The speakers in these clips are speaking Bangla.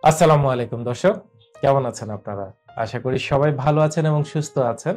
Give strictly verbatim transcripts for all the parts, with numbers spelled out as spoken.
আসসালামু আলাইকুম দর্শক, কেমন আছেন আপনারা? আশা করি সবাই ভালো আছেন এবং সুস্থ আছেন।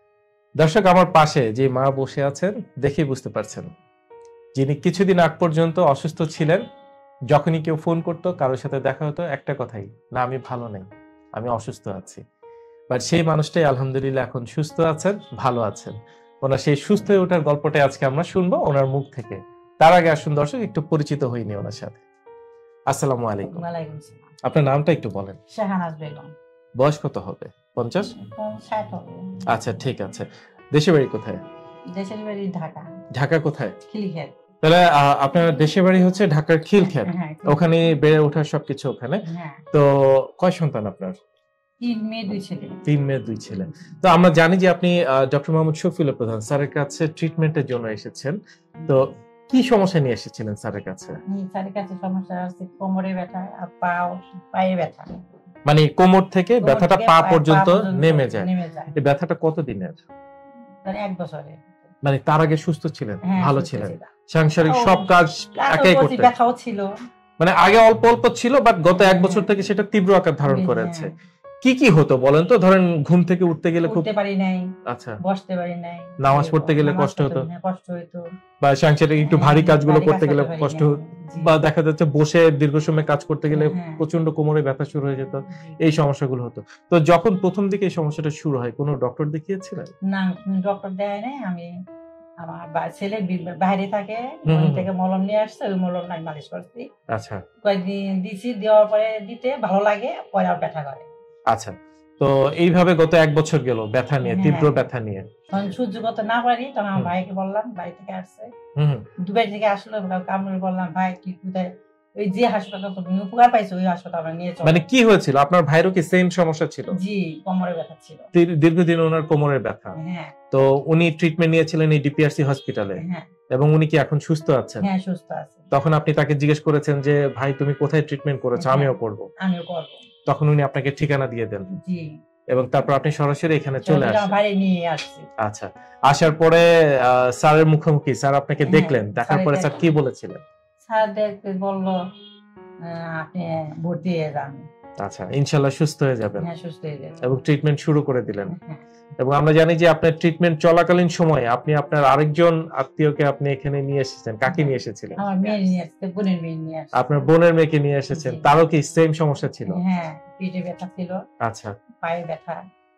দর্শক, আমার পাশে যে মা বসে আছেন দেখেই বুঝতে পারছেন, যিনি কিছুদিন আগ পর্যন্ত অসুস্থ ছিলেন। যখনই কেউ ফোন করতো, কারোর সাথে দেখা হতো, একটা কথাই, না আমি ভালো নেই, আমি অসুস্থ আছি। বাট সেই মানুষটাই আলহামদুলিল্লাহ এখন সুস্থ আছেন, ভালো আছেন। ওনার সেই সুস্থ হয়ে ওঠার গল্পটাই আজকে আমরা শুনবো ওনার মুখ থেকে। তার আগে আসুন দর্শক, একটু পরিচিত হইনি ওনার সাথে। আসসালামু আলাইকুম। ওয়ালাইকুম সালাম। আপনার নামটা একটু বলেন। শাহানাজ বেগম। বয়স কত হবে? পঞ্চাশ? ষাট হবে। আচ্ছা, ঠিক আছে। দেশের বাড়ি কোথায়? দেশের বাড়ি ঢাকা। ঢাকা কোথায়? খিলক্ষেত। তাহলে আহ, আপনার দেশের বাড়ি হচ্ছে ঢাকার খিলক্ষেত। হ্যাঁ, ওখানে বেড়ে ওঠার সবকিছু ওখানে। হ্যাঁ। তো কয় সন্তান আপনার? তিন মেয়ে দুই ছেলে। তিন মেয়ে দুই ছেলে। তো আমরা জানি যে আপনি ডক্টর মোহাম্মদ শফিউল্লাহ প্রধান স্যারের কাছে ট্রিটমেন্টের জন্য এসেছেন। তো কি সমস্যা নিয়ে এসেছিলেন স্যারের কাছে? স্যারের কাছে সমস্যা আছে কোমরে ব্যথা আর পা পায়ে ব্যথা। মানে কোমর থেকে ব্যথাটা পা পর্যন্ত নেমে যায়। নেমে যায়। এই ব্যথাটা কত দিনের? মানে এক বছরে। মানে তার আগে সুস্থ ছিলেন, হ্যাঁ, ভালো সুস্থ ছিলেন, ছিলাম। সাংসারিক ও, সব কাজ একাই কাজও করছি, করতেন। ব্যথাও ছিল। মানে আগে অল্প অল্প ছিল, বাট গত এক বছর থেকে সেটা তীব্র আকার ধারণ হ্যাঁ। করেছে। কি কি হতো বলেন তো? ধরেন ঘুম থেকে উঠতে গেলে খুব, উঠতে পারি নাই, আচ্ছা, বসতে পারি নাই, নামাজ পড়তে গেলে নামাজ কষ্ট হতো, পড়তে- হ্যাঁ, কষ্ট হতো, বা সাংসারিক একটু ভারী হ্যাঁ, কাজগুলো ভারী করতে কাজ গেলে পারি কষ্ট নাই। হতো, জি। বা দেখা যাচ্ছে বসে দীর্ঘ সময় কাজ করতে গেলে হ্যাঁ। প্রচন্ড কোমরে ব্যথা শুরু হয়ে যেত। জি। এই সমস্যাগুলো হতো। তো যখন প্রথম দিকে এই সমস্যাটা শুরু হয়, কোনো ডক্টর দেখিয়েছিলেন? না, ডক্টর দেয় নাই। আমি আমার বা- ছেলে বি- বাইরে থাকে, হুম, ওখান হুম। থেকে মলম নিয়ে আসছে, ওই মলম নাই মালিশ করছি। আচ্ছা কয়েকদিন দিছি, দেওয়ার পরে দিতে ভালো লাগে, পরে আর ব্যথা করে। আচ্ছা। তো এইভাবে গত এক বছর গেল ব্যথা নিয়ে, হ্যাঁ। তীব্র ব্যথা নিয়ে। তখন সহ্য করতে না পারি, তখন আমার হুম। ভাইকে বললাম, বাড়ি থেকে আসছে, হুম হুম। দুবাই থেকে আসলো, কামড়ে বললাম, ভাই তুই কোথায়, ওই যে হাসপাতাল তুমি উপকার পাইছো ওই হাসপাতাল নিয়ে চলো। মানে কি হয়েছিল? আপনার ভাইয়েরও কি সেম সমস্যা ছিল? জি, কোমরে ব্যথা ছিল। দীর- দীর্ঘদিন ওনার কোমরের ব্যথা। হ্যাঁ, তো উনি ট্রিটমেন্ট নিয়েছিলেন এই ডিপিআরসি হসপিটালে, হ্যাঁ, এবং উনি কি এখন সুস্থ আছেন? হ্যাঁ, সুস্থ আছে। তখন আপনি তাকে জিজ্ঞেস করেছেন যে ভাই তুমি কোথায় ট্রিটমেন্ট করেছো, হ্যাঁ। আমিও করব। আমিও করবো। তখন উনি আপনাকে ঠিকানা দিয়ে দেন, জি। এবং তারপর আপনি সরাসরি এখানে চলে আমার আসেন। বাড়ি নিয়ে আসছি। আচ্ছা, আসার পরে আহ, স্যারের মুখোমুখি, স্যার আপনাকে হ্যাঁ, দেখলেন, দেখার স্যারের পরে দেখ- স্যার কি বলেছিলেন? স্যার দেখতে বললো, আহ, আপনি ভর্তি হয়ে যান। আচ্ছা, ইনশাল্লাহ সুস্থ হয়ে যাবেন, হ্যাঁ, সুস্থ হয়ে যাবেন। এবং ট্রিটমেন্ট শুরু করে দিলেন। হ্যাঁ। এবং আমরা জানি যে আপনার ট্রিটমেন্ট চলাকালীন সময়ে আপনি আপনার আরেকজন আত্মীয়কে আপনি এখানে নিয়ে এসেছেন। কাকে নিয়ে এসেছিলেন? আমার মেয়ে নিয়ে আসছে, বোনের মেয়ে নিয়ে আসছে। আপনার বোনের মেয়েকে নিয়ে এসেছেন। জি। তারও কি সেম সমস্যা ছিল? হ্যাঁ, পেটে ব্যথা ছিল, আচ্ছা। পায়ে ব্যথা।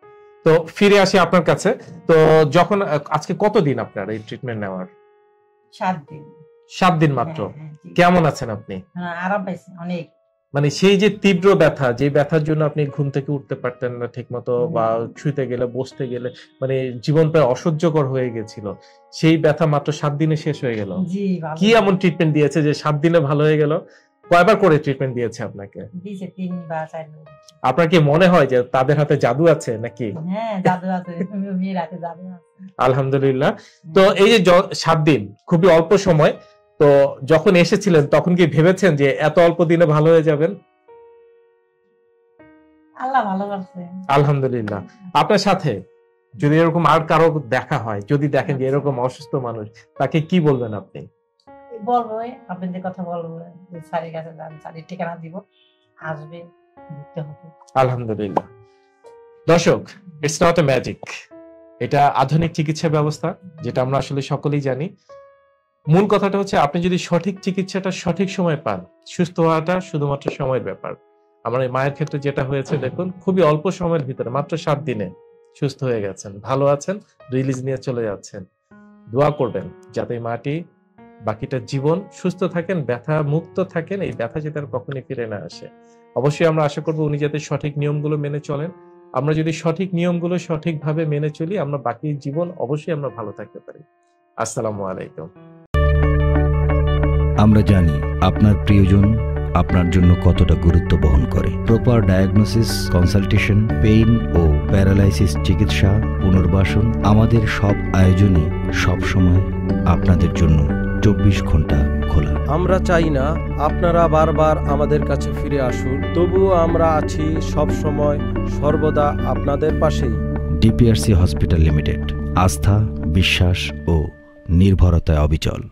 তো ফিরে আসি আপনার কাছে। তো যখন আহ, আজকে কতদিন আপনার এই ট্রিটমেন্ট নেওয়ার? সাত দিন। সাত দিন মাত্র। হ্যাঁ, হ্যাঁ, জি। কেমন আছেন আপনি? হ্যাঁ, আরাম পাইছি অনেক। মানে সেই যে তীব্র ব্যথা, যে ব্যথার জন্য আপনি ঘুম থেকে উঠতে পারতেন না ঠিক মতো, বা শুইতে গেলে, বসতে গেলে মানে জীবন প্রায় অসহ্যকর হয়ে গেছিল, সেই ব্যথা মাত্র সাত দিনে শেষ হয়ে গেল। জি, ভালো। কি এমন ট্রিটমেন্ট দিয়েছে যে সাত দিনে ভালো হয়ে গেল? কয়বার করে ট্রিটমেন্ট দিয়েছে আপনাকে? দিয়েছে তিন বা চার বার। আপনার কি মনে হয় যে তাদের হাতে জাদু আছে নাকি? হ্যাঁ, জাদু আছে, মেয়ের হাতে জাদু আছে। আলহামদুলিল্লাহ। তো এই যে জ- সাত দিন খুবই অল্প সময়, তো যখন এসেছিলেন তখন কি ভেবেছেন যে এত অল্প দিনে ভালো হয়ে যাবেন? আল্লাহ ভালো করছে। আলহামদুলিল্লাহ। আপনার সাথে যদি এরকম আর কারো দেখা হয়, যদি দেখেন যে এরকম অসুস্থ মানুষ, তাকে কি বলবেন আপনি? বলবো, আপনাদের কথা বলবো, যে স্যারের কাছে যান, স্যারের ঠিকানা দিব, আসবে, ঘুরতে হবে। আলহামদুলিল্লাহ। দর্শক, ইটস নট এ ম্যাজিক, এটা আধুনিক চিকিৎসা ব্যবস্থা, যেটা আমরা আসলে সকলেই জানি। মূল কথাটা হচ্ছে আপনি যদি সঠিক চিকিৎসাটা সঠিক সময় পান, সুস্থ হওয়াটা শুধুমাত্র সময়ের ব্যাপার। আমার এই মায়ের ক্ষেত্রে যেটা হয়েছে দেখুন, খুবই অল্প সময়ের ভিতরে, মাত্র সাত দিনে সুস্থ হয়ে গেছেন, ভালো আছেন, রিলিজ নিয়ে চলে যাচ্ছেন। দোয়া করবেন যাতে এই মাটি বাকিটা জীবন সুস্থ থাকেন, ব্যথা মুক্ত থাকেন, এই ব্যথা যাতে আর কখনই ফিরে না আসে। অবশ্যই আমরা আশা করবো উনি যাতে সঠিক নিয়মগুলো মেনে চলেন। আমরা যদি সঠিক নিয়মগুলো সঠিকভাবে মেনে চলি, আমরা বাকি জীবন অবশ্যই আমরা ভালো থাকতে পারি। আসসালামু আলাইকুম। আমরা জানি আপনার প্রিয়জন আপনার জন্য কতটা গুরুত্ব বহন করে। প্রপার ডায়াগনোসিস, কনসালটেশন, পেইন ও প্যারালাইসিস চিকিৎসা, পুনর্বাসন, আমাদের সব আয়োজনে সব সময় আপনাদের জন্য চব্বিশ ঘন্টা খোলা। আমরা চাই না আপনারা বারবার আমাদের কাছে ফিরে আসুন, তবুও আমরা আছি সব সময় সর্বদা আপনাদের পাশেই। ডিপিআরসি হসপিটাল লিমিটেড, আস্থা, বিশ্বাস ও নির্ভরতায় অবিচল।